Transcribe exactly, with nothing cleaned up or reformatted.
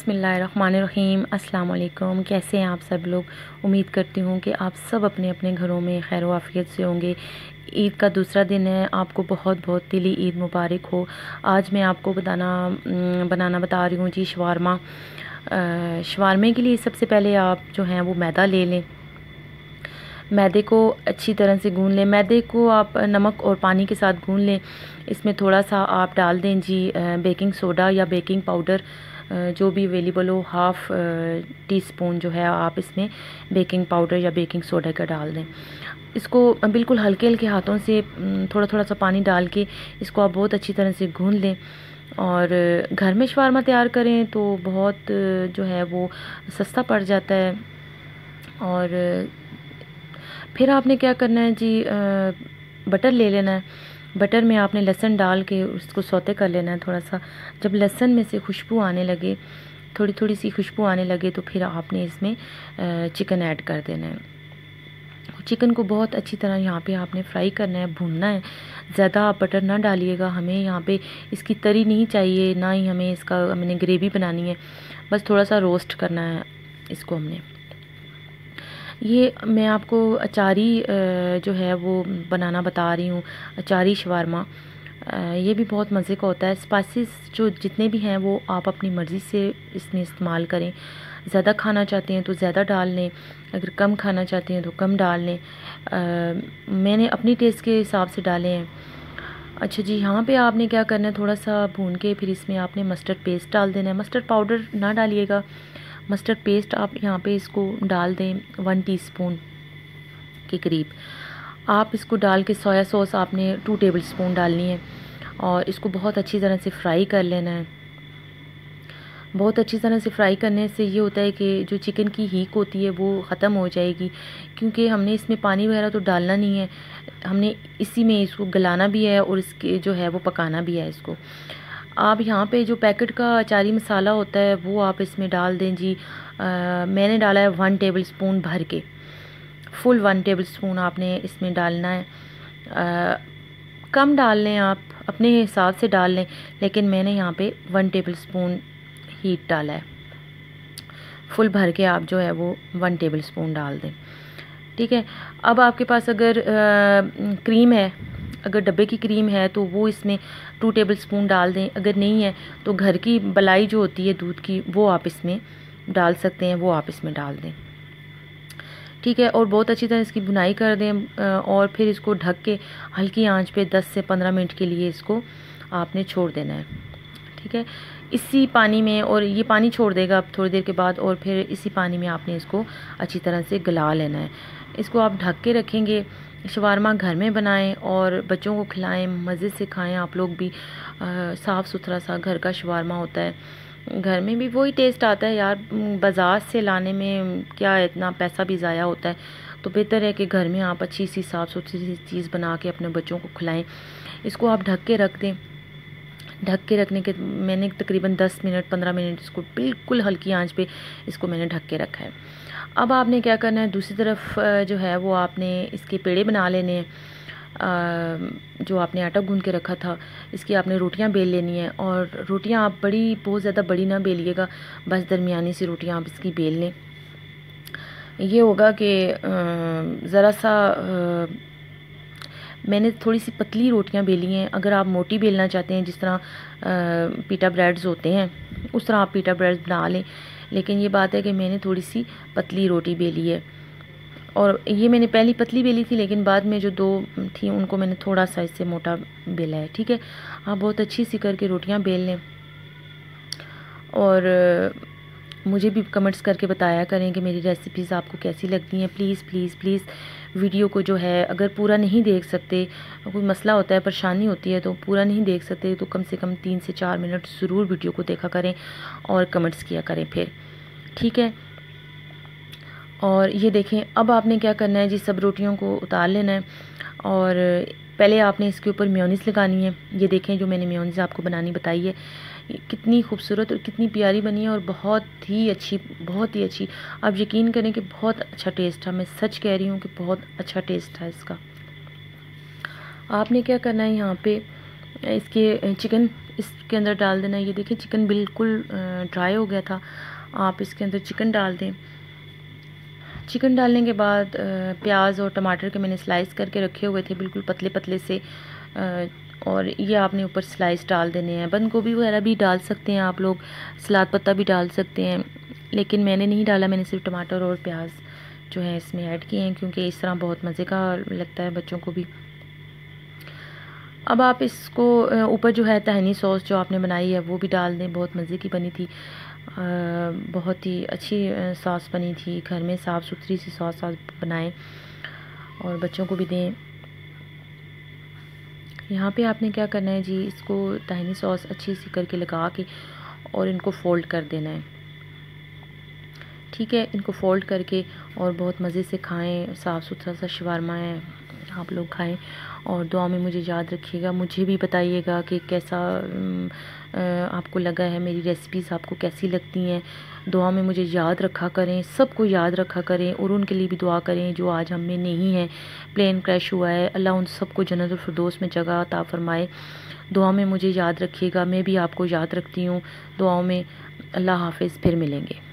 बिस्मिल्लाहिर्रहमानिर्रहीम। अस्सलाम वालेकुम। कैसे हैं आप सब लोग? उम्मीद करती हूँ कि आप सब अपने अपने घरों में खैर वाफियत से होंगे। ईद का दूसरा दिन है, आपको बहुत बहुत दिली ईद मुबारक हो। आज मैं आपको बताना बनाना बता रही हूँ जी शवारमा। शवारमे के लिए सबसे पहले आप जो हैं वो मैदा ले लें। मैदे को अच्छी तरह से गूंद लें। मैदे को आप नमक और पानी के साथ गूंद लें। इसमें थोड़ा सा आप डाल दें जी बेकिंग सोडा या बेकिंग पाउडर, जो भी अवेलेबल हो। हाफ़ टी स्पून जो है आप इसमें बेकिंग पाउडर या बेकिंग सोडा का डाल दें। इसको बिल्कुल हल्के हल्के हाथों से थोड़ा थोड़ा सा पानी डाल के इसको आप बहुत अच्छी तरह से गूंद लें। और घर में शवारमा तैयार करें तो बहुत जो है वो सस्ता पड़ जाता है। और फिर आपने क्या करना है जी, बटर ले लेना है। बटर में आपने लहसुन डाल के उसको सौते कर लेना है थोड़ा सा। जब लहसुन में से खुशबू आने लगे, थोड़ी थोड़ी सी खुशबू आने लगे, तो फिर आपने इसमें चिकन ऐड कर देना है। चिकन को बहुत अच्छी तरह यहाँ पे आपने फ्राई करना है, भूनना है। ज़्यादा आप बटर ना डालिएगा, हमें यहाँ पे इसकी तरी नहीं चाहिए, ना ही हमें इसका हमने ग्रेवी बनानी है। बस थोड़ा सा रोस्ट करना है इसको हमने। ये मैं आपको अचारी जो है वो बनाना बता रही हूँ, अचारी शवारमा। ये भी बहुत मज़े का होता है। स्पाइसेस जो जितने भी हैं वो आप अपनी मर्ज़ी से इसमें इस्तेमाल करें। ज़्यादा खाना चाहते हैं तो ज़्यादा डाल लें, अगर कम खाना चाहते हैं तो कम डाल लें। मैंने अपनी टेस्ट के हिसाब से डाले हैं। अच्छा जी, यहाँ पे आपने क्या करना है, थोड़ा सा भून के फिर इसमें आपने मस्टर्ड पेस्ट डाल देना है। मस्टर्ड पाउडर ना डालिएगा, मस्टर्ड पेस्ट आप यहाँ पे इसको डाल दें वन टीस्पून के करीब। आप इसको डाल के सोया सॉस आपने टू टेबल स्पून डालनी है और इसको बहुत अच्छी तरह से फ्राई कर लेना है। बहुत अच्छी तरह से फ्राई करने से ये होता है कि जो चिकन की हीक होती है वो ख़त्म हो जाएगी, क्योंकि हमने इसमें पानी वगैरह तो डालना नहीं है, हमने इसी में इसको गलाना भी है और इसके जो है वो पकाना भी है इसको। आप यहाँ पे जो पैकेट का अचारी मसाला होता है वो आप इसमें डाल दें जी। आ, मैंने डाला है वन टेबल स्पून भर के, फुल वन टेबल स्पून आपने इसमें डालना है। आ, कम डाल लें, आप अपने हिसाब से डाल लें, लेकिन मैंने यहाँ पे वन टेबल स्पून हीट डाला है। फुल भर के आप जो है वो वन टेबल स्पून डाल दें, ठीक है। अब आपके पास अगर आ, क्रीम है, अगर डब्बे की क्रीम है तो वो इसमें टू टेबल स्पून डाल दें। अगर नहीं है तो घर की मलाई जो होती है दूध की, वो आप इसमें डाल सकते हैं, वो आप इसमें डाल दें, ठीक है। और बहुत अच्छी तरह इसकी भुनाई कर दें और फिर इसको ढक के हल्की आंच पे दस से पंद्रह मिनट के लिए इसको आपने छोड़ देना है, ठीक है। इसी पानी में, और ये पानी छोड़ देगा अब थोड़ी देर के बाद, और फिर इसी पानी में आपने इसको अच्छी तरह से गला लेना है। इसको आप ढक के रखेंगे। शवारमा घर में बनाएं और बच्चों को खिलाएं, मज़े से खाएं। आप लोग भी साफ़ सुथरा सा घर का शवारमा होता है, घर में भी वही टेस्ट आता है यार। बाज़ार से लाने में क्या इतना पैसा भी ज़ाया होता है, तो बेहतर है कि घर में आप अच्छी सी साफ़ सुथरी सी चीज़ बना के अपने बच्चों को खिलाएं। इसको आप ढक के रख दें। ढक के रखने के मैंने तकरीबन दस मिनट पंद्रह मिनट इसको बिल्कुल हल्की आंच पे इसको मैंने ढक के रखा है। अब आपने क्या करना है, दूसरी तरफ जो है वो आपने इसके पेड़े बना लेने हैं। जो आपने आटा गूंद के रखा था, इसकी आपने रोटियां बेल लेनी है। और रोटियां आप बड़ी, बहुत ज़्यादा बड़ी ना बेलिएगा, बस दरमियानी सी रोटियां आप इसकी बेल लें। ये होगा कि ज़रा सा मैंने थोड़ी सी पतली रोटियां बेली हैं। अगर आप मोटी बेलना चाहते हैं, जिस तरह पीटा ब्रेड्स होते हैं, उस तरह आप पीटा ब्रेड्स बना लें। लेकिन ये बात है कि मैंने थोड़ी सी पतली रोटी बेली है, और ये मैंने पहली पतली बेली थी, लेकिन बाद में जो दो थी उनको मैंने थोड़ा सा इससे मोटा बेला है, ठीक है। आप बहुत अच्छी सी करके रोटियां बेल लें और मुझे भी कमेंट्स करके बताया करें कि मेरी रेसिपीज़ आपको कैसी लगती हैं। प्लीज़ प्लीज़ प्लीज़ वीडियो को जो है, अगर पूरा नहीं देख सकते, कोई मसला होता है, परेशानी होती है, तो पूरा नहीं देख सकते तो कम से कम तीन से चार मिनट ज़रूर वीडियो को देखा करें और कमेंट्स किया करें फिर, ठीक है। और ये देखें, अब आपने क्या करना है जी, सब रोटियों को उतार लेना है और पहले आपने इसके ऊपर मेयोनीज़ लगानी है। ये देखें, जो मैंने मेयोनीज़ आपको बनानी बताई है, कितनी खूबसूरत और कितनी प्यारी बनी है और बहुत ही अच्छी, बहुत ही अच्छी। आप यकीन करें कि बहुत अच्छा टेस्ट था, मैं सच कह रही हूँ कि बहुत अच्छा टेस्ट था इसका। आपने क्या करना है, यहाँ पे इसके चिकन इसके अंदर डाल देना। ये देखिए चिकन बिल्कुल ड्राई हो गया था। आप इसके अंदर चिकन डाल दें। चिकन डालने के बाद प्याज और टमाटर के मैंने स्लाइस करके रखे हुए थे बिल्कुल पतले पतले से, और ये आपने ऊपर स्लाइस डाल देने हैं। बंद गोभी वगैरह भी डाल सकते हैं आप लोग, सलाद पत्ता भी डाल सकते हैं, लेकिन मैंने नहीं डाला। मैंने सिर्फ टमाटर और प्याज जो है इसमें ऐड किए हैं, क्योंकि इस तरह बहुत मज़े का लगता है बच्चों को भी। अब आप इसको ऊपर जो है तहनी सॉस जो आपने बनाई है वो भी डाल दें। बहुत मज़े की बनी थी, बहुत ही अच्छी सॉस बनी थी। घर में साफ़ सुथरी सी सॉस आप बनाएं और बच्चों को भी दें। यहाँ पे आपने क्या करना है जी, इसको तहनी सॉस अच्छी सी करके लगा के और इनको फ़ोल्ड कर देना है। ठीक है, इनको फ़ोल्ड करके और बहुत मज़े से खाएं। साफ़ सुथरा सा शवारमा है, आप लोग खाएं और दुआ में मुझे याद रखिएगा। मुझे भी बताइएगा कि कैसा आपको लगा है, मेरी रेसिपीज़ आपको कैसी लगती हैं। दुआ में मुझे याद रखा करें, सबको याद रखा करें, और उनके लिए भी दुआ करें जो आज हम में नहीं है, प्लेन क्रैश हुआ है। अल्लाह उन सबको जन्नतुल फिरदौस में जगह अता फरमाए। दुआ में मुझे याद रखिएगा, मैं भी आपको याद रखती हूँ। दुआओं में। अल्लाह हाफ़िज़, फिर मिलेंगे।